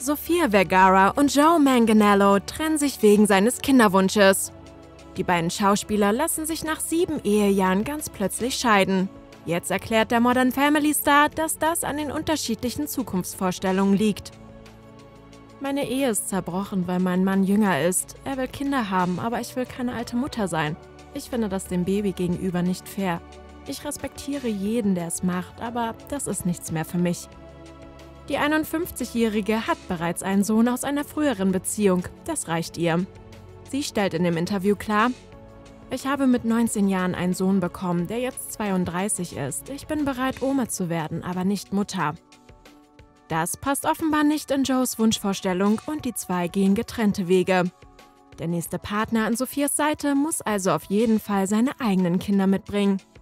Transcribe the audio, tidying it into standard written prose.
Sofia Vergara und Joe Manganiello trennen sich wegen seines Kinderwunsches. Die beiden Schauspieler lassen sich nach 7 Ehejahren ganz plötzlich scheiden. Jetzt erklärt der Modern Family Star, dass das an den unterschiedlichen Zukunftsvorstellungen liegt. Meine Ehe ist zerbrochen, weil mein Mann jünger ist. Er will Kinder haben, aber ich will keine alte Mutter sein. Ich finde das dem Baby gegenüber nicht fair. Ich respektiere jeden, der es macht, aber das ist nichts mehr für mich. Die 51-Jährige hat bereits einen Sohn aus einer früheren Beziehung. Das reicht ihr. Sie stellt in dem Interview klar: Ich habe mit 19 Jahren einen Sohn bekommen, der jetzt 32 ist. Ich bin bereit, Oma zu werden, aber nicht Mutter. Das passt offenbar nicht in Joes Wunschvorstellung und die zwei gehen getrennte Wege. Der nächste Partner an Sophias Seite muss also auf jeden Fall seine eigenen Kinder mitbringen.